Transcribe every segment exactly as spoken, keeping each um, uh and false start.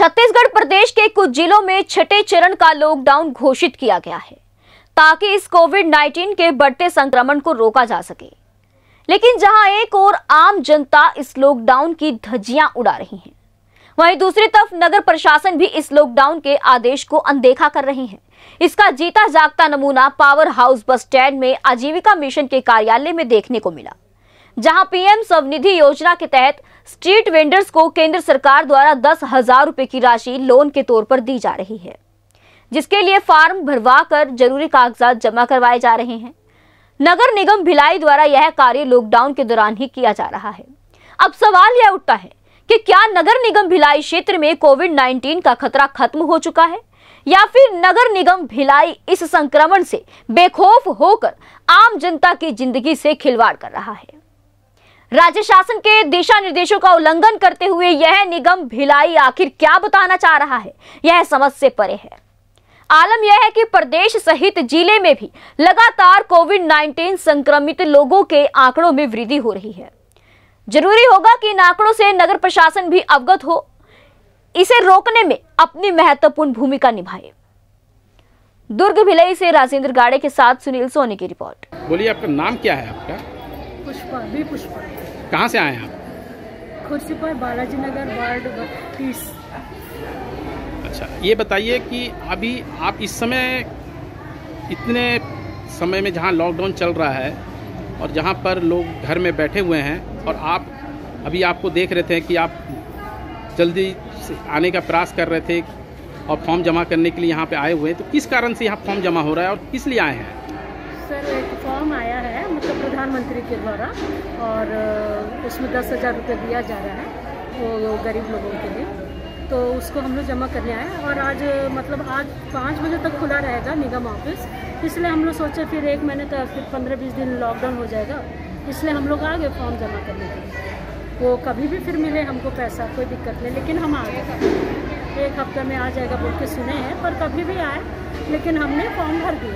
छत्तीसगढ़ प्रदेश के कुछ जिलों में छठे चरण का लॉकडाउन घोषित किया गया है ताकि इस कोविड नाइन्टीन के बढ़ते संक्रमण को रोका जा सके। लेकिन जहां एक ओर आम जनता इस लॉकडाउन की धज्जियां उड़ा रही है, वहीं दूसरी तरफ नगर प्रशासन भी इस लॉकडाउन के आदेश को अनदेखा कर रही है। इसका जीता जागता नमूना पावर हाउस बस स्टैंड में आजीविका मिशन के कार्यालय में देखने को मिला, जहां पीएम स्वनिधि योजना के तहत स्ट्रीट वेंडर्स को केंद्र सरकार द्वारा दस हजार रुपए की राशि लोन के तौर पर दी जा रही है, जिसके लिए फार्म भरवा कर जरूरी कागजात जमा करवाए जा रहे हैं। नगर निगम भिलाई द्वारा यह कार्य लॉकडाउन के दौरान ही किया जा रहा है। अब सवाल यह उठता है कि क्या नगर निगम भिलाई क्षेत्र में कोविड नाइन्टीन का खतरा खत्म हो चुका है, या फिर नगर निगम भिलाई इस संक्रमण से बेखौफ होकर आम जनता की जिंदगी से खिलवाड़ कर रहा है। राज्य शासन के दिशा निर्देशों का उल्लंघन करते हुए यह निगम भिलाई आखिर क्या बताना चाह रहा है, यह समझ से परे है। आलम यह है कि प्रदेश सहित जिले में भी लगातार कोविड नाइन्टीन संक्रमित लोगों के आंकड़ों में वृद्धि हो रही है। जरूरी होगा कि इन आंकड़ों से नगर प्रशासन भी अवगत हो, इसे रोकने में अपनी महत्वपूर्ण भूमिका निभाए। दुर्ग भिलाई से राजेंद्र गाड़े के साथ सुनील सोनी की रिपोर्ट। बोलिए, आपका नाम क्या है? आपका? पुष्पा, भी पुष्पा। कहाँ से आए हैं आप? खुर्सीपार, बालाजी नगर, वार्ड तीस। अच्छा, ये बताइए कि अभी आप इस समय इतने समय में जहाँ लॉकडाउन चल रहा है और जहाँ पर लोग घर में बैठे हुए हैं, और आप अभी आपको देख रहे थे कि आप जल्दी से आने का प्रयास कर रहे थे और फॉर्म जमा करने के लिए यहाँ पे आए हुए हैं, तो किस कारण से यहाँ फॉर्म जमा हो रहा है और किस लिए आए हैं? सर, एक फॉर्म आया है मतलब प्रधानमंत्री के द्वारा, और उसमें दस हज़ार रुपये दिया जा रहा है वो गरीब लोगों के लिए, तो उसको हम लोग जमा करने आए। और आज मतलब आज पाँच बजे तक खुला रहेगा निगम ऑफिस, इसलिए हम लोग सोचे फिर एक महीने तक फिर पंद्रह बीस दिन लॉकडाउन हो जाएगा, इसलिए हम लोग आ गए फॉर्म जमा करने के लिए। वो कभी भी फिर मिले हमको पैसा, कोई दिक्कत नहीं, लेकिन हम आ गए। एक हफ्ते में आ जाएगा बोल के सुने हैं, पर कभी भी आए, लेकिन हमने फॉर्म भर दिया।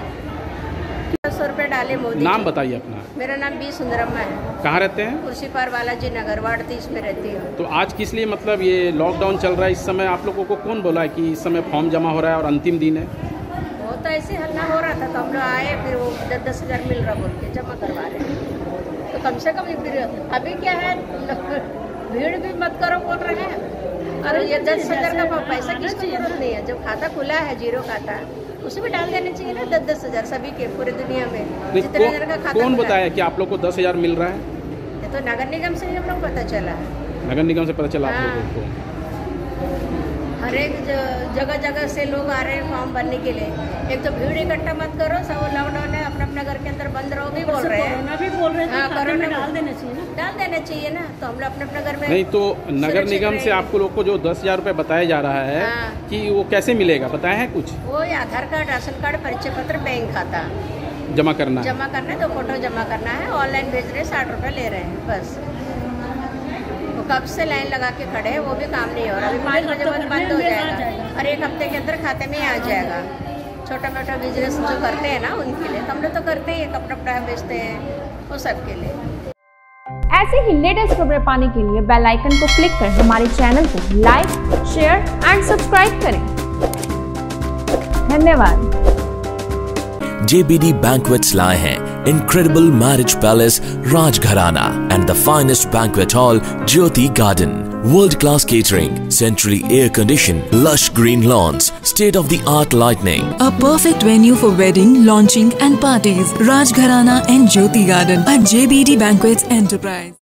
सौ रुपये डाले मोदी। नाम बताइए अपना। मेरा नाम बी सुंदरम्मा है। कहाँ रहते हैं? खुर्सीपार, बालाजी नगर, वार्ड तीस में रहती हूँ। तो आज किस लिए, मतलब ये लॉकडाउन चल रहा है इस समय, आप लोगों को कौन बोला है कि इस समय फॉर्म जमा हो रहा है और अंतिम दिन है? वो तो ऐसे हल्ला हो रहा था तो हम लोग आए, फिर वो दस दस हज़ार मिल रहा बोल के जमा करवा रहे हैं। तो कम से कम फिर अभी क्या है, भीड़ भी मत करो बोल रहे हैं। और ये दस हज़ार का पैसा किसको जरूरत नहीं है, जब खाता खुला है जीरो खाता उसे भी डाल देना चाहिए ना, दस दस हज़ार सभी के पूरे दुनिया में जितने हजार का खाता। कौन बताया कि आप लोग को दस हजार मिल रहा है? ये तो नगर निगम से हम लोग पता चला है। नगर निगम से पता चला आप लोगों को? हर एक जगह जगह से लोग आ रहे हैं फॉर्म भरने के लिए। एक तो भीड़ इकट्ठा मत करो, सब लॉकडाउन है, अपने अपने घर के अंदर बंद रहो भी बोल रहे हैं। कोरोना भी बोल रहे हैं, हाँ, कोरोना डाल देना चाहिए ना, डाल देना चाहिए ना, तो हम लोग अपने अपने घर में। नहीं तो नगर निगम से आपको लोग को जो दस हजार रुपये बताया जा रहा है, हाँ। कि वो कैसे मिलेगा, बताया है कुछ? वो आधार कार्ड, राशन कार्ड, परिचय पत्र, बैंक खाता जमा करना है। जमा करना है, दो फोटो जमा करना है, ऑनलाइन भेज रहे हैं, साठ रुपये ले रहे हैं बस। वो कब से लाइन लगा के खड़े हैं, वो भी काम नहीं हो रहा। अभी पाँच बजे बाद बंद हो जाएगा और एक हफ्ते के अंदर खाते में आ जाएगा। छोटा मोटा बिजनेस जो करते हैं ना उनके लिए, हम लोग तो करते ही, कपड़ा कपड़ा बेचते हैं, वो सब के लिए। ऐसे ही लेटेस्ट खबरें पाने के लिए बेल आइकन को क्लिक कर हमारे चैनल को लाइक, शेयर एंड सब्सक्राइब करें। धन्यवाद। J B D Banquets लाए हैं incredible marriage palace Rajgharana and the finest banquet hall Jyoti Garden. World class catering, centrally air conditioned, lush green lawns, state of the art lighting. A perfect venue for wedding, launching and parties. Rajgharana and Jyoti Garden at J B D Banquets Enterprise.